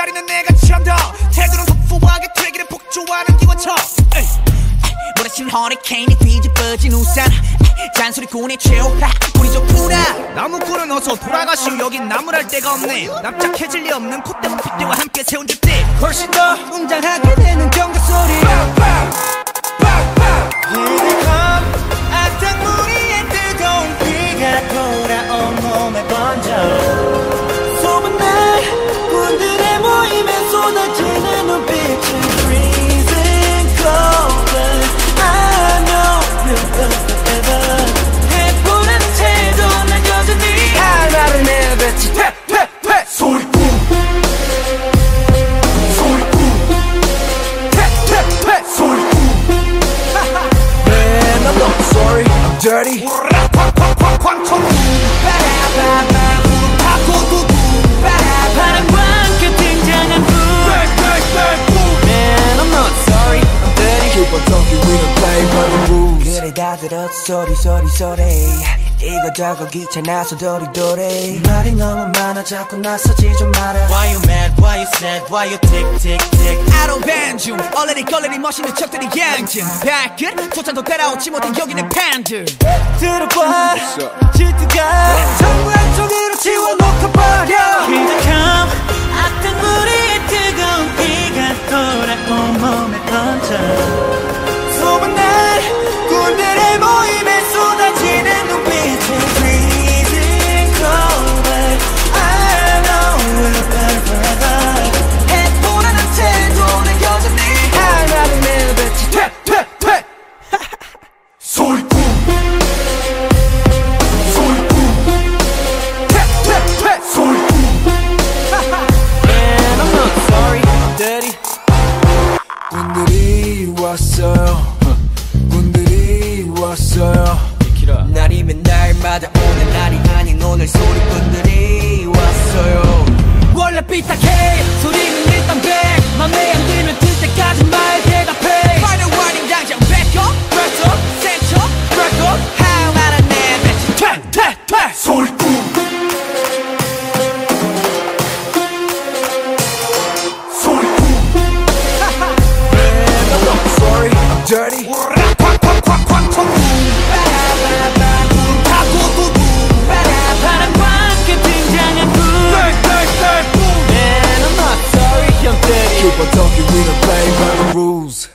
자리는 내가 참다. 태도는 소소하게 되기를 폭주하는 기관차. 몰아친 허리케인이 뒤집어진 우산. 잔소리꾼의 최후라 우리 좋구나. 나무꾼은 어서 돌아가시오. 여긴 나무랄 데가 없네. 납작해질 리 없는 콧대와 핏대와 함께 세운 듯이 훨씬 더 웅장하게 되는 경적 소리. 악당무리의 뜨거운 비가 돌아온 몸에 번져. 소문난 군들의 모임에 쏟아지는 눈빛은 freezing cold. I know you'll forever. 해보라는 채도 난 여전히 할 말을 내뱉지. 퇴퇴퇴 소리꾼 소리꾼 퇴퇴퇴 소리꾼. Man, I'm not sorry, I'm dirty. 바람과 함께 등장한 불. Man, I'm not sorry, I'm dirty. Keep on talking, we don't play by the rules. 그래 다 들었어 소리. 이거저거 귀찮아서 도리도리. 말이 너무 많아 자꾸 나서지 좀 마라. Why you mad, why you sad, why you tick. I don't ban 중 얼레리 멋있는 척들이 양심. 발끝 소찬도 따라오지 못해 여기는 팬들. 들어봐 질투가 전부 한쪽으로 치워놓고 버려. 기적함 악당무리의 뜨거운 비가 돌아온 몸에 번져. 소문난 군들의 모임에 쏟아지는 눈빛은 freezing cold. I know we'll burn forever. 해보라는 태도는 여전히 할 말을 내뱉지. 퇴퇴퇴 소리꾼 퇴퇴퇴 소리꾼. Man, I'm not sorry, I'm dirty. 군들이 왔어요. 군들이 왔어요. 날이면 날마다 오는 날이 아닌 오늘 소리꾼들이 왔어요. 원래 삐딱해 소리는 일단 백. 맘에 안 들면 들 때까지 말 대답해. Final warning 당장 back up, back up, set up, back up. 할 말은 내뱉지. 퇴퇴퇴 소리꾼 소리꾼. Man, I'm not sorry, I'm dirty. 바람과 함께 등장한 불. Man, I'm not sorry, I'm dirty. Keep on talking, we don't play by the rules.